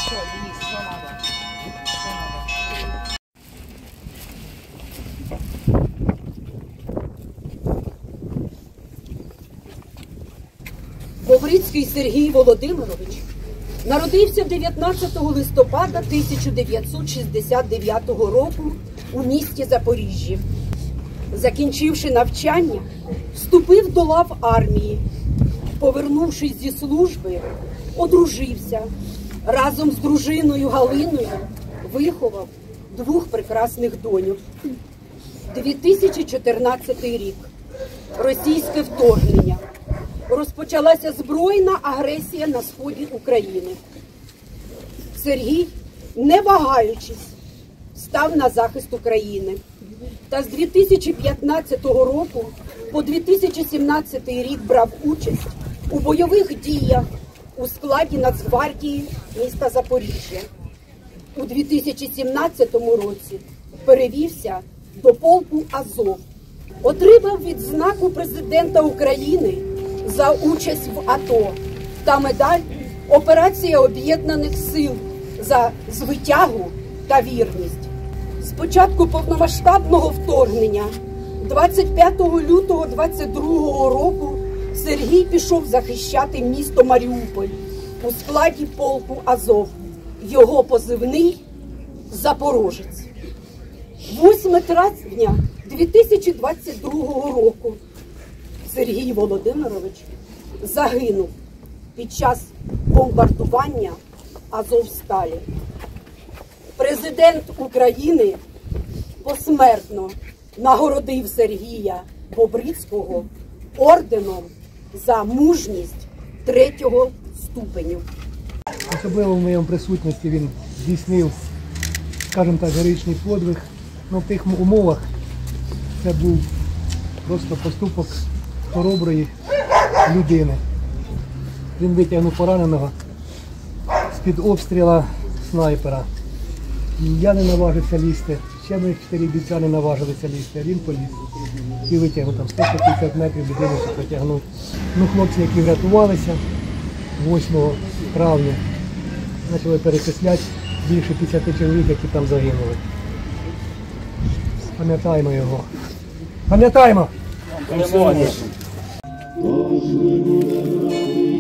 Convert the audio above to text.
Бобрицький Сергій Володимирович народився 19 листопада 1969 року у місті Запоріжжі. Закінчивши навчання, вступив до лав армії. Повернувшись зі служби, одружився. Разом з дружиною Галиною виховав 2 прекрасних доньок. 2014 рік. Російське вторгнення. Розпочалася збройна агресія на сході України. Сергій, не вагаючись, став на захист України. Та з 2015 року по 2017 рік брав участь у бойових діях у складі Нацгвардії міста Запоріжжя. У 2017 році перевівся до полку Азов. Отримав відзнаку президента України за участь в АТО та медаль «Операція Об'єднаних сил» за звитягу та вірність. З початку повномасштабного вторгнення 25 лютого 2022 року Сергій пішов захищати місто Маріуполь у складі полку Азов. Його позивний «Запорожець». 8 травня 2022 року Сергій Володимирович загинув під час бомбардування Азовсталі. Президент України посмертно нагородив Сергія Бобрицького орденом за мужність 3-го ступеню. Особливо в моєму присутності він здійснив, скажімо так, героїчний подвиг. Но в тих умовах це був просто поступок хороброї людини. Він витягнув пораненого з-під обстріла снайпера. І я не наважився лізти, ще ми 4 бійця не наважилися лізти, а він поліз. І витягнув там 150 метрів людину, потягнув. Ну, хлопці, які врятувалися 8 травня, почали перечисляти більше 50 чоловік, які там загинули. Пам'ятаємо його. Пам'ятаємо!